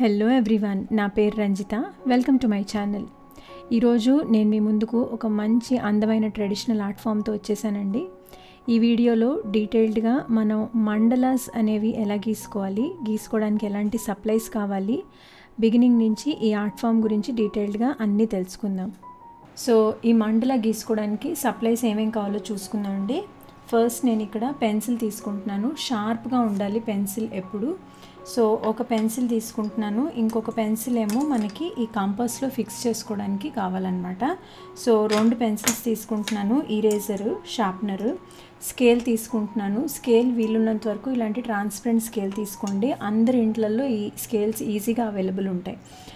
Hello everyone, నా పేరు Ranjitha. Welcome to my channel. ఈరోజు నేను మీ ముందుకు ఒక మంచి అందమైన ట్రెడిషనల్ ఆర్ట్ ఫామ్తో వచ్చేసానండి. ఈ వీడియోలో డీటెయిల్డ్గా మనం మండలాస్ అనేవి ఎలా గీసుకోవడానికి ఎలాంటి సప్లైస్ కావాలి, బిగినింగ్ నుంచి ఈ ఆర్ట్ ఫామ్ గురించి డీటెయిల్డ్గా అన్నీ తెలుసుకుందాం. సో ఈ మండలా గీసుకోవడానికి సప్లైస్ ఏమేమి కావాలో చూసుకుందామండి. ఫస్ట్ నేను ఇక్కడ పెన్సిల్ తీసుకుంటున్నాను. షార్ప్గా ఉండాలి పెన్సిల్ ఎప్పుడు. సో ఒక పెన్సిల్ తీసుకుంటున్నాను, ఇంకొక పెన్సిల్ ఏమో మనకి ఈ కంపాస్లో ఫిక్స్ చేసుకోవడానికి కావాలన్నమాట. సో 2 పెన్సిల్స్ తీసుకుంటున్నాను, ఇరేజరు, షార్ప్నరు, స్కేల్ తీసుకుంటున్నాను. స్కేల్ వీలున్నంత వరకు ఇలాంటి ట్రాన్స్పరెంట్ స్కేల్ తీసుకోండి. అందరి ఇంట్లలో ఈ స్కేల్స్ ఈజీగా అవైలబుల్ ఉంటాయి.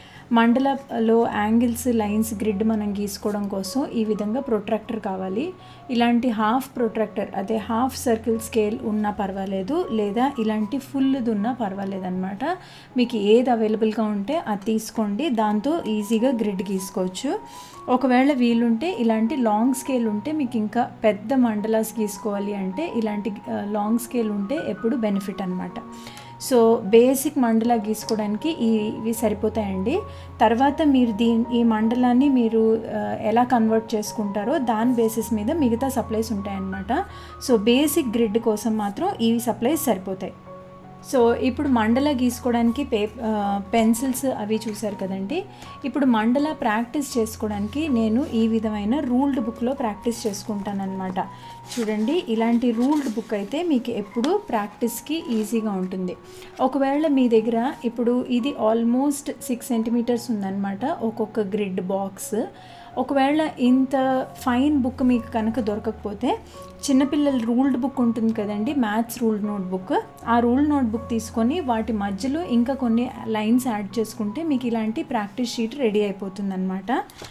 మండలలో యాంగిల్స్, లైన్స్, గ్రిడ్ మనం గీసుకోవడం కోసం ఈ విధంగా ప్రొట్రాక్టర్ కావాలి. ఇలాంటి హాఫ్ ప్రొట్రాక్టర్, అదే హాఫ్ సర్కిల్ స్కేల్ ఉన్నా పర్వాలేదు, లేదా ఇలాంటి ఫుల్ది ఉన్నా పర్వాలేదు అనమాట. మీకు ఏది అవైలబుల్గా ఉంటే అది తీసుకోండి, దాంతో ఈజీగా గ్రిడ్ గీసుకోవచ్చు. ఒకవేళ వీలుంటే ఇలాంటి లాంగ్ స్కేల్ ఉంటే మీకు ఇంకా పెద్ద మండలాస్ గీసుకోవాలి అంటే ఇలాంటి లాంగ్ స్కేల్ ఉంటే ఎప్పుడు బెనిఫిట్ అనమాట. సో బేసిక్ మండలా గీసుకోవడానికి ఇవి సరిపోతాయండి. తర్వాత మీరు ఈ మండలాన్ని మీరు ఎలా కన్వర్ట్ చేసుకుంటారో దాని బేసిస్ మీద మిగతా సప్లైస్ ఉంటాయన్నమాట. సో బేసిక్ గ్రిడ్ కోసం మాత్రం ఈ సప్లైస్ సరిపోతాయి. సో ఇప్పుడు మండలా గీసుకోవడానికి పెన్సిల్స్ అవి చూసారు కదండి. ఇప్పుడు మండలా ప్రాక్టీస్ చేసుకోవడానికి నేను ఈ విధమైన రూల్డ్ బుక్లో ప్రాక్టీస్ చేసుకుంటానన్నమాట. చూడండి, ఇలాంటి రూల్డ్ బుక్ అయితే మీకు ఎప్పుడు ప్రాక్టీస్కి ఈజీగా ఉంటుంది. ఒకవేళ మీ దగ్గర ఇప్పుడు ఇది ఆల్మోస్ట్ 6 సెంటీమీటర్స్ ఉందన్నమాట ఒక్కొక్క గ్రిడ్ బాక్స్. ఒకవేళ ఇంత ఫైన్ బుక్ మీకు కనుక దొరకకపోతే చిన్నపిల్లల రూల్డ్ బుక్ ఉంటుంది కదండి, మ్యాథ్స్ రూల్డ్ నోట్బుక్. ఆ రూల్డ్ నోట్బుక్ తీసుకొని వాటి మధ్యలో ఇంకా కొన్ని లైన్స్ యాడ్ చేసుకుంటే మీకు ఇలాంటి ప్రాక్టీస్ షీట్ రెడీ అయిపోతుంది అనమాట.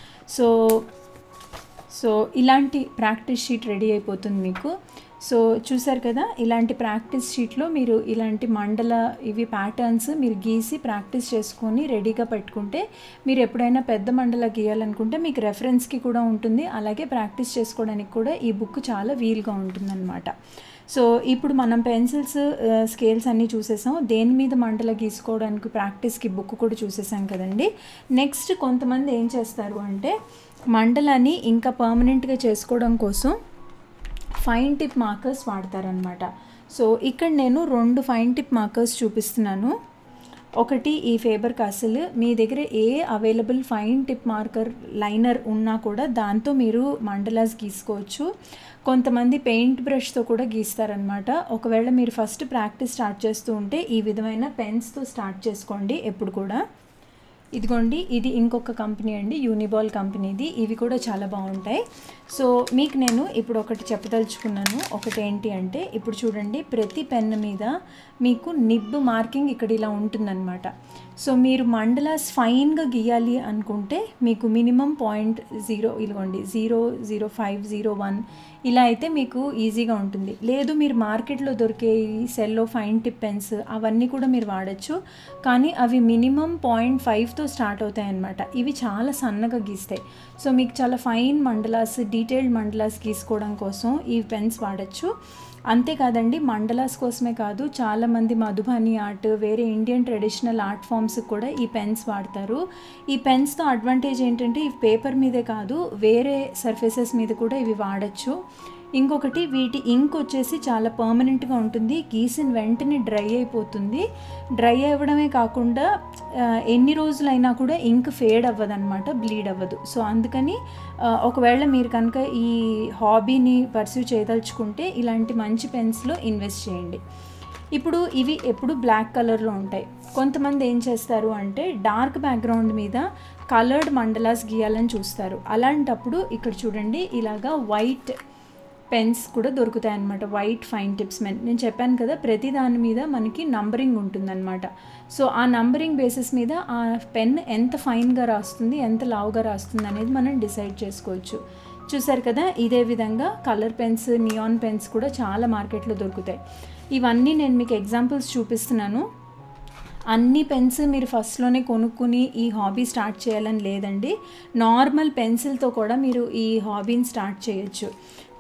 సో ఇలాంటి ప్రాక్టీస్ షీట్ రెడీ అయిపోతుంది మీకు. సో చూసారు కదా, ఇలాంటి ప్రాక్టీస్ షీట్లో మీరు ఇలాంటి మండల ఇవి ప్యాటర్న్స్ మీరు గీసి ప్రాక్టీస్ చేసుకొని రెడీగా పెట్టుకుంటే మీరు ఎప్పుడైనా పెద్ద మండల గీయాలనుకుంటే మీకు రెఫరెన్స్కి కూడా ఉంటుంది, అలాగే ప్రాక్టీస్ చేసుకోవడానికి కూడా ఈ బుక్ చాలా వీలుగా ఉంటుందన్నమాట. సో ఇప్పుడు మనం పెన్సిల్స్, స్కేల్స్ అన్నీ చూసేసాం. దేని మీద మండల గీసుకోవడానికి ప్రాక్టీస్కి బుక్ కూడా చూసేసాం కదండి. నెక్స్ట్ కొంతమంది ఏం చేస్తారు అంటే మండలాన్ని ఇంకా పర్మనెంట్గా చేసుకోవడం కోసం ఫైన్ టిప్ మార్కర్స్ వాడతారనమాట. సో ఇక్కడ నేను 2 ఫైన్ టిప్ మార్కర్స్ చూపిస్తున్నాను. ఒకటి ఈ ఫేబర్ కాసిల్. మీ దగ్గర ఏ available fine tip marker liner ఉన్నా కూడా దాంతో మీరు మండలాస్ గీసుకోవచ్చు. కొంతమంది పెయింట్ బ్రష్తో కూడా గీస్తారనమాట. ఒకవేళ మీరు ఫస్ట్ ప్రాక్టీస్ స్టార్ట్ చేస్తూ ఉంటే ఈ విధమైన పెన్స్తో స్టార్ట్ చేసుకోండి ఎప్పుడు కూడా. ఇదిగోండి, ఇది ఇంకొక కంపెనీ అండి, యూనిబాల్ కంపెనీది. ఇవి కూడా చాలా బాగుంటాయి. సో మీకు నేను ఇప్పుడు ఒకటి చెప్పదలుచుకున్నాను. ఒకటి ఏంటి అంటే ఇప్పుడు చూడండి, ప్రతి పెన్ మీద మీకు నిబ్ మార్కింగ్ ఇక్కడ ఇలా ఉంటుందన్నమాట. సో మీరు మండలాస్ ఫైన్గా గీయాలి అనుకుంటే మీకు మినిమం 0.0 ఇదిగోండి 0.0501 ఇలా అయితే మీకు ఈజీగా ఉంటుంది. లేదు మీరు మార్కెట్లో దొరికే సెల్లో ఫైన్ టిప్ పెన్స్ అవన్నీ కూడా మీరు వాడచ్చు, కానీ అవి మినిమం 0.5తో స్టార్ట్ అవుతాయి అన్నమాట. ఇవి చాలా సన్నగా గీస్తాయి. సో మీకు చాలా ఫైన్ మండలాస్, డీటెయిల్డ్ మండలాస్ గీసుకోవడం కోసం ఈ పెన్స్ వాడచ్చు. అంతేకాదండి, మండలాస్ కోసమే కాదు, చాలామంది మధుబని ఆర్ట్, వేరే ఇండియన్ ట్రెడిషనల్ ఆర్ట్ ఫామ్స్ కూడా ఈ పెన్స్ వాడతారు. ఈ పెన్స్తో అడ్వాంటేజ్ ఏంటంటే ఇవి పేపర్ మీదే కాదు వేరే సర్ఫేసెస్ మీద కూడా ఇవి వాడచ్చు. ఇంకొకటి వీటి ఇంక్ వచ్చేసి చాలా పర్మనెంట్గా ఉంటుంది, గీసిన వెంటనే డ్రై అయిపోతుంది. డ్రై అవ్వడమే కాకుండా ఎన్ని రోజులైనా కూడా ఇంక్ ఫేడ్ అవ్వదన్నమాట, బ్లీడ్ అవ్వదు. సో అందుకని ఒకవేళ మీరు కనుక ఈ హాబీని పర్స్యూ చేయదలుచుకుంటే ఇలాంటి మంచి పెన్స్లో ఇన్వెస్ట్ చేయండి. ఇప్పుడు ఇవి ఎప్పుడు బ్లాక్ కలర్లో ఉంటాయి. కొంతమంది ఏం చేస్తారు అంటే డార్క్ బ్యాక్గ్రౌండ్ మీద కలర్డ్ మండలాస్ గీయాలని చూస్తారు. అలాంటప్పుడు ఇక్కడ చూడండి, ఇలాగా వైట్ పెన్స్ కూడా దొరుకుతాయి అన్నమాట, వైట్ ఫైన్ టిప్స్ పెన్. నేను చెప్పాను కదా, ప్రతి దాని మీద మనకి నంబరింగ్ ఉంటుందన్నమాట. సో ఆ నంబరింగ్ బేసిస్ మీద ఆ పెన్ ఎంత ఫైన్గా రాస్తుంది, ఎంత లావుగా రాస్తుంది అనేది మనం డిసైడ్ చేసుకోవచ్చు. చూసారు కదా, ఇదే విధంగా కలర్ పెన్స్, నియాన్ పెన్స్ కూడా చాలా మార్కెట్లో దొరుకుతాయి. ఇవన్నీ నేను మీకు ఎగ్జాంపుల్స్ చూపిస్తున్నాను. అన్ని పెన్స్ మీరు ఫస్ట్లోనే కొనుక్కుని ఈ హాబీ స్టార్ట్ చేయాలని లేదండి. నార్మల్ పెన్సిల్తో కూడా మీరు ఈ హాబీని స్టార్ట్ చేయొచ్చు.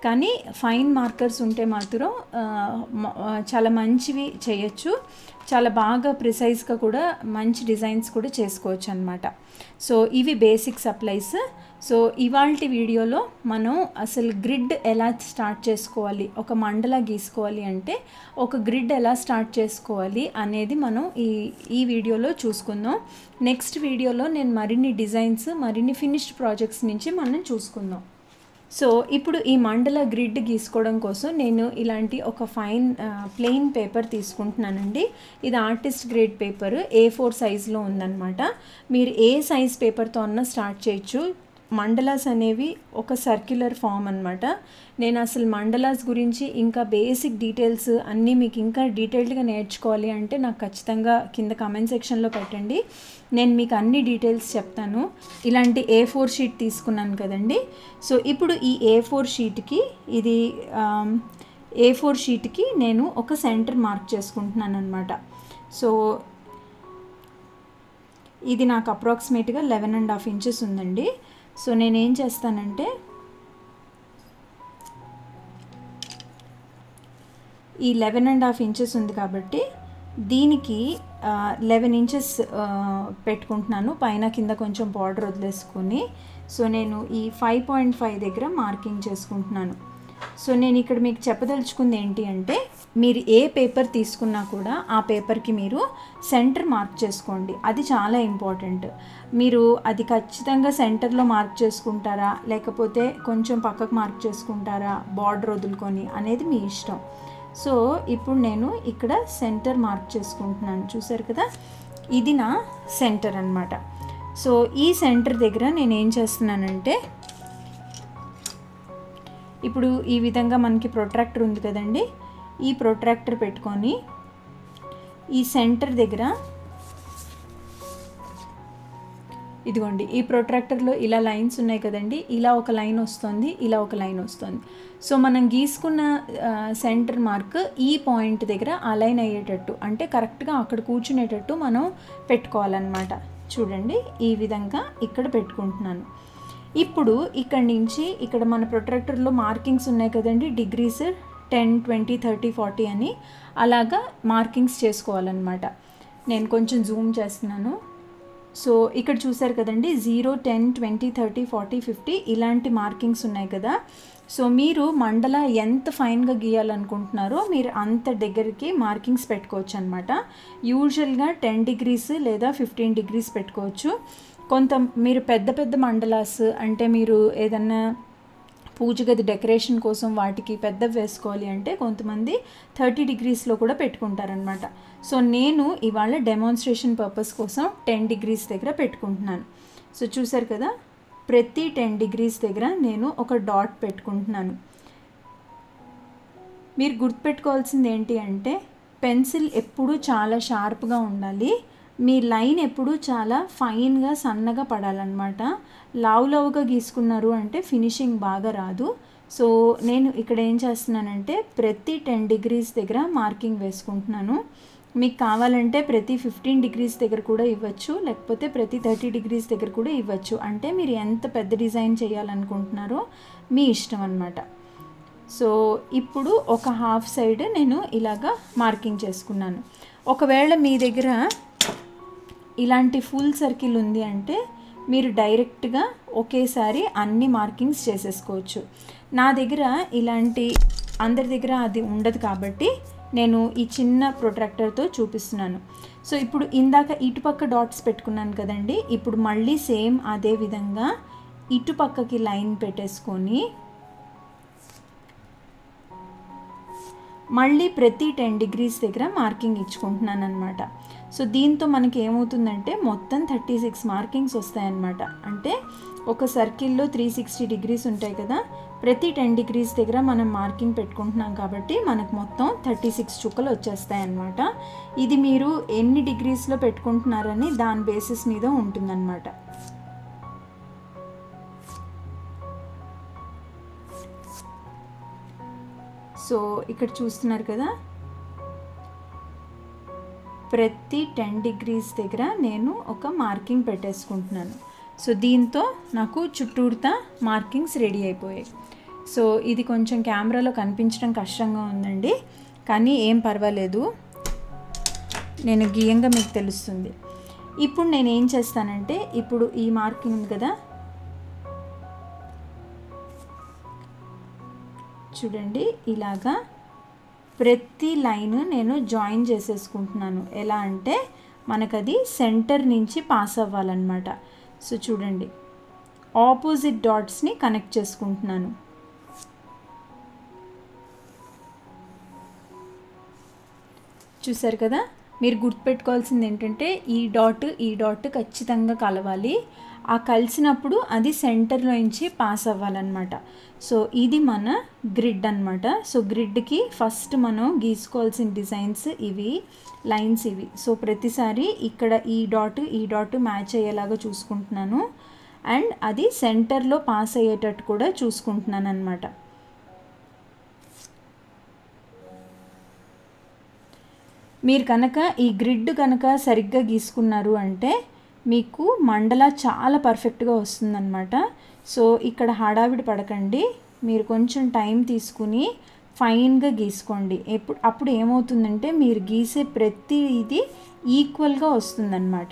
కానీ ఫైన్ మార్కర్స్ ఉంటే మాత్రం చాలా మంచివి చేయొచ్చు, చాలా బాగా ప్రిసైజ్గా కూడా మంచి డిజైన్స్ కూడా చేసుకోవచ్చు అన్నమాట. సో ఇవి బేసిక్ సప్లైస్. సో ఇవాల్టి వీడియోలో మనం అసలు గ్రిడ్ ఎలా స్టార్ట్ చేసుకోవాలి, ఒక మండలా గీసుకోవాలి అంటే ఒక గ్రిడ్ ఎలా స్టార్ట్ చేసుకోవాలి అనేది మనం ఈ వీడియోలో చూసుకుందాం. నెక్స్ట్ వీడియోలో నేను మరిన్ని డిజైన్స్, మరిన్ని ఫినిష్డ్ ప్రాజెక్ట్స్ నుంచి మనం చూసుకుందాం. సో ఇప్పుడు ఈ మండల గ్రిడ్ గీసుకోవడం కోసం నేను ఇలాంటి ఒక ఫైన్ ప్లెయిన్ పేపర్ తీసుకుంటున్నానండి. ఇది ఆర్టిస్ట్ గ్రేడ్ పేపర్, A4 సైజులో ఉందన్నమాట. మీరు ఏ సైజ్ పేపర్తో అన్నా స్టార్ట్ చేయొచ్చు. మండలాస్ అనేవి ఒక సర్క్యులర్ ఫామ్ అన్నమాట. నేను అసలు మండలాస్ గురించి ఇంకా బేసిక్ డీటెయిల్స్ అన్నీ మీకు ఇంకా డీటెయిల్డ్గా నేర్చుకోవాలి అంటే నాకు ఖచ్చితంగా కింద కామెంట్ సెక్షన్లో పెట్టండి, నేను మీకు అన్ని డీటెయిల్స్ చెప్తాను. ఇలాంటి A4 షీట్ తీసుకున్నాను కదండి. సో ఇప్పుడు ఈ A4 షీట్కి A4 షీట్కి నేను ఒక సెంటర్ మార్క్ చేసుకుంటున్నాను అనమాట. సో ఇది నాకు అప్రాక్సిమేట్గా 11.5 ఇంచెస్ ఉందండి. సో నేనేం చేస్తానంటే ఈ 11.5 ఇంచెస్ ఉంది కాబట్టి దీనికి 11 ఇంచెస్ పెట్టుకుంటున్నాను, పైన కింద కొంచెం బార్డర్ వదిలేసుకొని. సో నేను ఈ 5.5 దగ్గర మార్కింగ్ చేసుకుంటున్నాను. సో నేను ఇక్కడ మీకు చెప్పదలుచుకుంది ఏంటి అంటే, మీరు ఏ పేపర్ తీసుకున్నా కూడా ఆ పేపర్కి మీరు సెంటర్ మార్క్ చేసుకోండి, అది చాలా ఇంపార్టెంట్. మీరు అది ఖచ్చితంగా సెంటర్లో మార్క్ చేసుకుంటారా లేకపోతే కొంచెం పక్కకు మార్క్ చేసుకుంటారా బార్డర్ వదులుకొని అనేది మీ ఇష్టం. సో ఇప్పుడు నేను ఇక్కడ సెంటర్ మార్క్ చేసుకుంటున్నాను, చూసారు కదా, ఇది నా సెంటర్ అన్నమాట. సో ఈ సెంటర్ దగ్గర నేను ఏం చేస్తున్నానంటే, ఇప్పుడు ఈ విధంగా మనకి ప్రొట్రాక్టర్ ఉంది కదండి, ఈ ప్రొట్రాక్టర్ పెట్టుకొని ఈ సెంటర్ దగ్గర, ఇదిగోండి ఈ ప్రొట్రాక్టర్లో ఇలా లైన్స్ ఉన్నాయి కదండి, ఇలా ఒక లైన్ వస్తుంది, ఇలా ఒక లైన్ వస్తుంది. సో మనం గీసుకున్న సెంటర్ మార్క్ ఈ పాయింట్ దగ్గర అలైన్ అయ్యేటట్టు, అంటే కరెక్ట్గా అక్కడ కూర్చునేటట్టు మనం పెట్టుకోవాలన్నమాట. చూడండి ఈ విధంగా ఇక్కడ పెట్టుకుంటున్నాను. ఇప్పుడు ఇక్కడి నుంచి ఇక్కడ మన ప్రొట్రాక్టర్లో మార్కింగ్స్ ఉన్నాయి కదండి, డిగ్రీస్ 10, 20, 30, 40 అని అలాగా మార్కింగ్స్ చేసుకోవాలన్నమాట. నేను కొంచెం జూమ్ చేస్తున్నాను. సో ఇక్కడ చూసారు కదండి 0, 10, 20, 30, 40, 50 ఇలాంటి మార్కింగ్స్ ఉన్నాయి కదా. సో మీరు మండల ఎంత ఫైన్గా గీయాలనుకుంటున్నారో మీరు అంత దగ్గరికి మార్కింగ్స్ పెట్టుకోవచ్చు అనమాట. యూజువల్గా 10 డిగ్రీస్ లేదా 15 డిగ్రీస్ పెట్టుకోవచ్చు. మీరు పెద్ద పెద్ద మండలాస్ అంటే మీరు ఏదన్నా పూజ గది డెకరేషన్ కోసం వాటికి పెద్దవి వేసుకోవాలి అంటే కొంతమంది 30 డిగ్రీస్లో కూడా పెట్టుకుంటారనమాట. సో నేను ఇవాళ డెమాన్స్ట్రేషన్ పర్పస్ కోసం 10 డిగ్రీస్ దగ్గర పెట్టుకుంటున్నాను. సో చూసారు కదా, ప్రతి 10 డిగ్రీస్ దగ్గర నేను ఒక డాట్ పెట్టుకుంటున్నాను. మీరు గుర్తుపెట్టుకోవాల్సింది ఏంటి అంటే, పెన్సిల్ ఎప్పుడూ చాలా షార్ప్గా ఉండాలి, మీ లైన్ ఎప్పుడు చాలా ఫైన్గా సన్నగా పడాలన్నమాట. లావుగా గీసుకున్నారు అంటే ఫినిషింగ్ బాగా రాదు. సో నేను ఇక్కడ ఏం చేస్తున్నానంటే ప్రతి 10 డిగ్రీస్ దగ్గర మార్కింగ్ వేసుకుంటున్నాను. మీకు కావాలంటే ప్రతి 15 డిగ్రీస్ దగ్గర కూడా ఇవ్వచ్చు, లేకపోతే ప్రతి 30 డిగ్రీస్ దగ్గర కూడా ఇవ్వచ్చు. అంటే మీరు ఎంత పెద్ద డిజైన్ చేయాలనుకుంటున్నారో మీ ఇష్టం అన్నమాట. సో ఇప్పుడు ఒక హాఫ్ సైడ్ నేను ఇలాగా మార్కింగ్ చేసుకున్నాను. ఒకవేళ మీ దగ్గర ఇలాంటి ఫుల్ సర్కిల్ ఉంది అంటే మీరు డైరెక్ట్గా ఒకేసారి అన్ని మార్కింగ్స్ చేసేసుకోవచ్చు. నా దగ్గర ఇలాంటి అందరి దగ్గర అది ఉండదు కాబట్టి నేను ఈ చిన్న ప్రొట్రాక్టర్తో చూపిస్తున్నాను. సో ఇప్పుడు ఇందాక ఇటుపక్క డాట్స్ పెట్టుకున్నాను కదండి, ఇప్పుడు మళ్ళీ సేమ్ అదే విధంగా ఇటుపక్కకి లైన్ పెట్టేసుకొని మళ్ళీ ప్రతి 10 డిగ్రీస్ దగ్గర మార్కింగ్ ఇచ్చుకుంటున్నాను అనమాట. సో దీంతో మనకి ఏమవుతుందంటే మొత్తం 36 మార్కింగ్స్ వస్తాయన్నమాట. అంటే ఒక సర్కిల్లో 360 డిగ్రీస్ ఉంటాయి కదా, ప్రతి 10 డిగ్రీస్ దగ్గర మనం మార్కింగ్ పెట్టుకుంటున్నాం కాబట్టి మనకు మొత్తం 36 చుక్కలు వచ్చేస్తాయి అన్నమాట. ఇది మీరు ఎన్ని డిగ్రీస్లో పెట్టుకుంటున్నారని దాని బేసిస్ మీద ఉంటుందన్నమాట. సో ఇక్కడ చూస్తున్నారు కదా, ప్రతి 10 డిగ్రీస్ దగ్గర నేను ఒక మార్కింగ్ పెట్టేసుకుంటున్నాను. సో దీంతో నాకు చుట్టూరుతా మార్కింగ్స్ రెడీ అయిపోయాయి. సో ఇది కొంచెం కెమెరాలో కనిపించడం కష్టంగా ఉందండి, కానీ ఏం పర్వాలేదు, నేను గీయంగా మీకు తెలుస్తుంది. ఇప్పుడు నేను ఏం చేస్తానంటే, ఇప్పుడు ఈ మార్కింగ్ ఉంది కదా, చూడండి, ఇలాగా ప్రతి లైన్ నేను జాయిన్ చేసేసుకుంటున్నాను. ఎలా అంటే మనకది సెంటర్ నుంచి పాస్ అవ్వాలన్నమాట. సో చూడండి, ఆపోజిట్ డాట్స్ని కనెక్ట్ చేసుకుంటున్నాను. చూసారు కదా, మీరు గుర్తుపెట్టుకోవాల్సింది ఏంటంటే ఈ డాట్ ఖచ్చితంగా కలవాలి. ఆ కలిసినప్పుడు అది సెంటర్లో నుంచి పాస్ అవ్వాలన్నమాట. సో ఇది మన గ్రిడ్ అన్నమాట. సో గ్రిడ్కి ఫస్ట్ మనం గీసుకోవాల్సిన డిజైన్స్ ఇవి, లైన్స్ ఇవి. సో ప్రతిసారి ఇక్కడ ఈ డాట్ మ్యాచ్ అయ్యేలాగా చూసుకుంటున్నాను, అండ్ అది సెంటర్లో పాస్ అయ్యేటట్టు కూడా చూసుకుంటున్నాను అన్నమాట. మీరు కనుక ఈ గ్రిడ్ కనుక సరిగ్గా గీసుకున్నారు అంటే మీకు మండల చాలా పర్ఫెక్ట్గా వస్తుందన్నమాట. సో ఇక్కడ హడావిడి పడకండి, మీరు కొంచెం టైం తీసుకుని ఫైన్గా గీసుకోండి. అప్పుడు ఏమవుతుందంటే మీరు గీసే ప్రతి ఇది ఈక్వల్గా వస్తుందన్నమాట.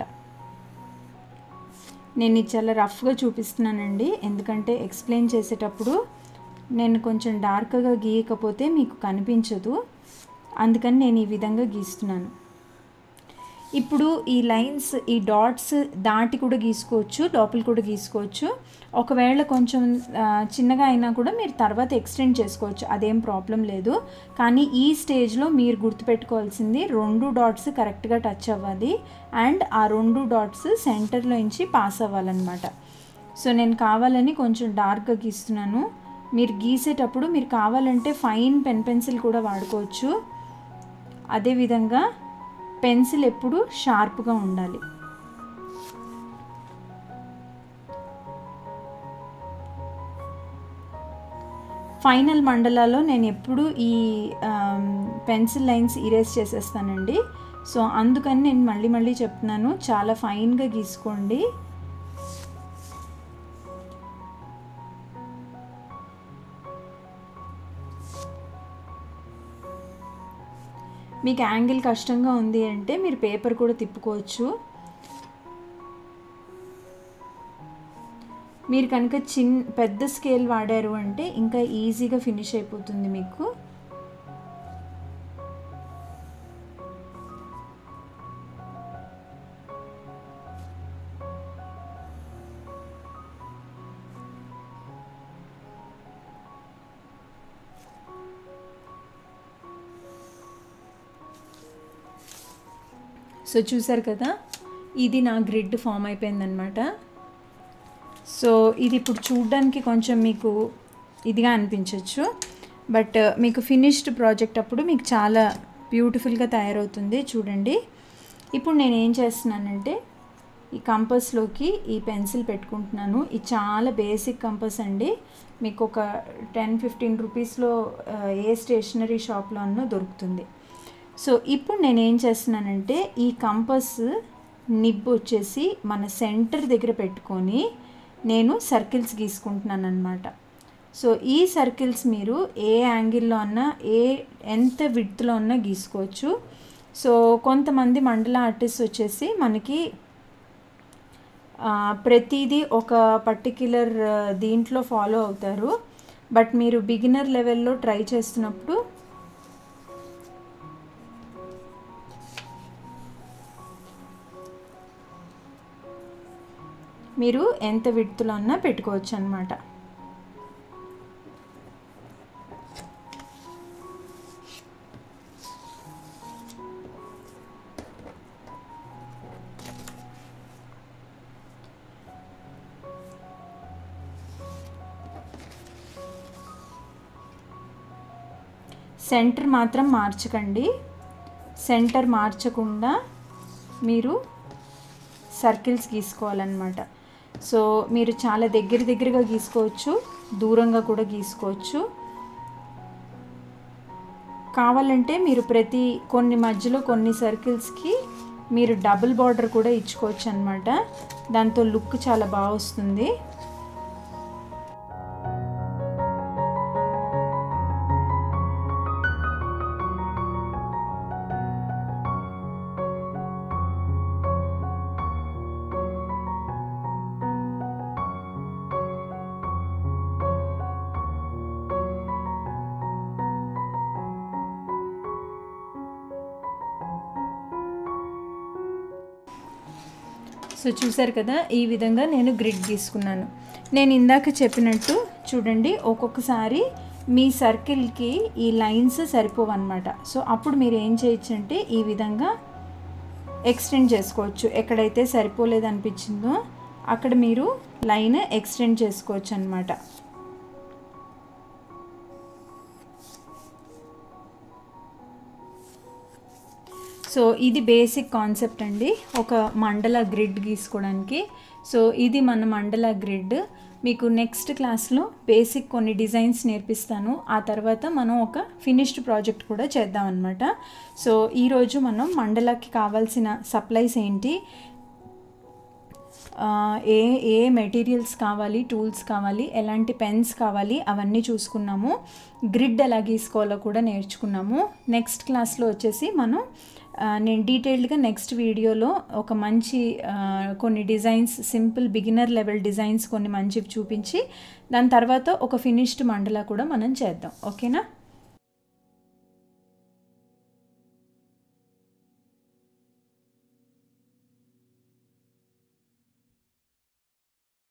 నేను ఇది చాలా రఫ్గా చూపిస్తున్నానండి, ఎందుకంటే ఎక్స్ప్లెయిన్ చేసేటప్పుడు నేను కొంచెం డార్క్గా గీయకపోతే మీకు కనిపించదు, అందుకని నేను ఈ విధంగా గీస్తున్నాను. ఇప్పుడు ఈ లైన్స్, ఈ డాట్స్ దాటి కూడా గీసుకోవచ్చు, లోపల కూడా గీసుకోవచ్చు. ఒకవేళ కొంచెం చిన్నగా అయినా కూడా మీరు తర్వాత ఎక్స్టెండ్ చేసుకోవచ్చు, అదేం ప్రాబ్లం లేదు. కానీ ఈ స్టేజ్లో మీరు గుర్తుపెట్టుకోవాల్సింది 2 డాట్స్ కరెక్ట్గా టచ్ అవ్వాలి, అండ్ ఆ 2 డాట్స్ సెంటర్లో నుంచి పాస్ అవ్వాలన్నమాట. సో నేను కావాలని కొంచెం డార్క్గా గీస్తున్నాను. మీరు గీసేటప్పుడు మీరు కావాలంటే ఫైన్ పెన్సిల్ కూడా వాడుకోవచ్చు. అదేవిధంగా పెన్సిల్ ఎప్పుడు షార్ప్గా ఉండాలి. ఫైనల్ మండలాలో నేను ఎప్పుడు ఈ పెన్సిల్ లైన్స్ ఇరేజ్ చేసేస్తానండి. సో అందుకని నేను మళ్ళీ చెప్తున్నాను, చాలా ఫైన్గా గీసుకోండి. మీకు యాంగిల్ కష్టంగా ఉంది అంటే మీరు పేపర్ కూడా తిప్పుకోవచ్చు. మీరు కనుక పెద్ద స్కేల్ వాడారు అంటే ఇంకా ఈజీగా ఫినిష్ అయిపోతుంది మీకు. సో చూసారు కదా, ఇది నా గ్రిడ్ ఫామ్ అయిపోయిందనమాట. సో ఇది ఇప్పుడు చూడడానికి కొంచెం మీకు ఇదిగా అనిపించవచ్చు, బట్ మీకు ఫినిష్డ్ ప్రాజెక్ట్ అప్పుడు మీకు చాలా బ్యూటిఫుల్గా తయారవుతుంది. చూడండి, ఇప్పుడు నేను ఏం చేస్తున్నానంటే ఈ కంపస్లోకి ఈ పెన్సిల్ పెట్టుకుంటున్నాను. ఇది చాలా బేసిక్ కంపస్ అండి, మీకు ఒక 10-15 రూపీస్లో ఏ స్టేషనరీ షాప్లో అన్నా దొరుకుతుంది. సో ఇప్పుడు నేను ఏం చేస్తున్నానంటే ఈ కంపస్ నిబ్ వచ్చేసి మన సెంటర్ దగ్గర పెట్టుకొని నేను సర్కిల్స్ గీసుకుంటున్నాను అన్నమాట. సో ఈ సర్కిల్స్ మీరు ఏ యాంగిల్లో అన్నా ఎంత విడ్త్లో అన్నా గీసుకోవచ్చు. సో కొంతమంది మండల ఆర్టిస్ట్ వచ్చేసి మనకి ప్రతిదీ ఒక పర్టిక్యులర్ దీంట్లో ఫాలో అవుతారు, బట్ మీరు బిగినర్ లెవెల్లో ట్రై చేస్తున్నప్పుడు మీరు ఎంత విడ్త్లో అన్నా పెట్టుకోవచ్చు అన్నమాట. సెంటర్ మాత్రం మార్చకండి, సెంటర్ మార్చకుండా మీరు సర్కిల్స్ గీసుకోవాలన్నమాట. సో మీరు చాలా దగ్గరగా గీసుకోవచ్చు, దూరంగా కూడా గీసుకోవచ్చు. కావాలంటే మీరు కొన్ని మధ్యలో కొన్ని సర్కిల్స్కి మీరు డబుల్ బార్డర్ కూడా ఇచ్చుకోవచ్చు అన్నమాట. దాంతో లుక్ చాలా బాగా వస్తుంది. సో చూసారు కదా, ఈ విధంగా నేను గ్రిడ్ గీసుకున్నాను. నేను ఇందాక చెప్పినట్టు చూడండి, ఒక్కొక్కసారి మీ సర్కిల్కి ఈ లైన్స్ సరిపోవన్నమాట. సో అప్పుడు మీరు ఏం చేయొచ్చు అంటే ఈ విధంగా ఎక్స్టెండ్ చేసుకోవచ్చు. ఎక్కడైతే సరిపోలేదు అనిపించిందో అక్కడ మీరు లైన్ ఎక్స్టెండ్ చేసుకోవచ్చు అన్నమాట. సో ఇది బేసిక్ కాన్సెప్ట్ అండి ఒక మండల గ్రిడ్ గీసుకోవడానికి. సో ఇది మన మండల గ్రిడ్. మీకు నెక్స్ట్ క్లాస్లో బేసిక్ కొన్ని డిజైన్స్ నేర్పిస్తాను. ఆ తర్వాత మనం ఒక ఫినిష్డ్ ప్రాజెక్ట్ కూడా చేద్దాం అన్నమాట. సో ఈరోజు మనం మండలకి కావాల్సిన సప్లైస్ ఏంటి, ఏ మెటీరియల్స్ కావాలి, టూల్స్ కావాలి, ఎలాంటి పెన్స్ కావాలి అవన్నీ చూసుకున్నాము. గ్రిడ్ ఎలా గీసుకోవాలో కూడా నేర్చుకున్నాము. నెక్స్ట్ క్లాస్లో వచ్చేసి మనం నేను డీటెయిల్డ్గా నెక్స్ట్ వీడియోలో ఒక మంచి కొన్ని designs, simple beginner level designs కొన్ని మంచివి చూపించి దాని తర్వాత ఒక ఫినిష్డ్ మండలా కూడా మనం చేద్దాం. ఓకేనా?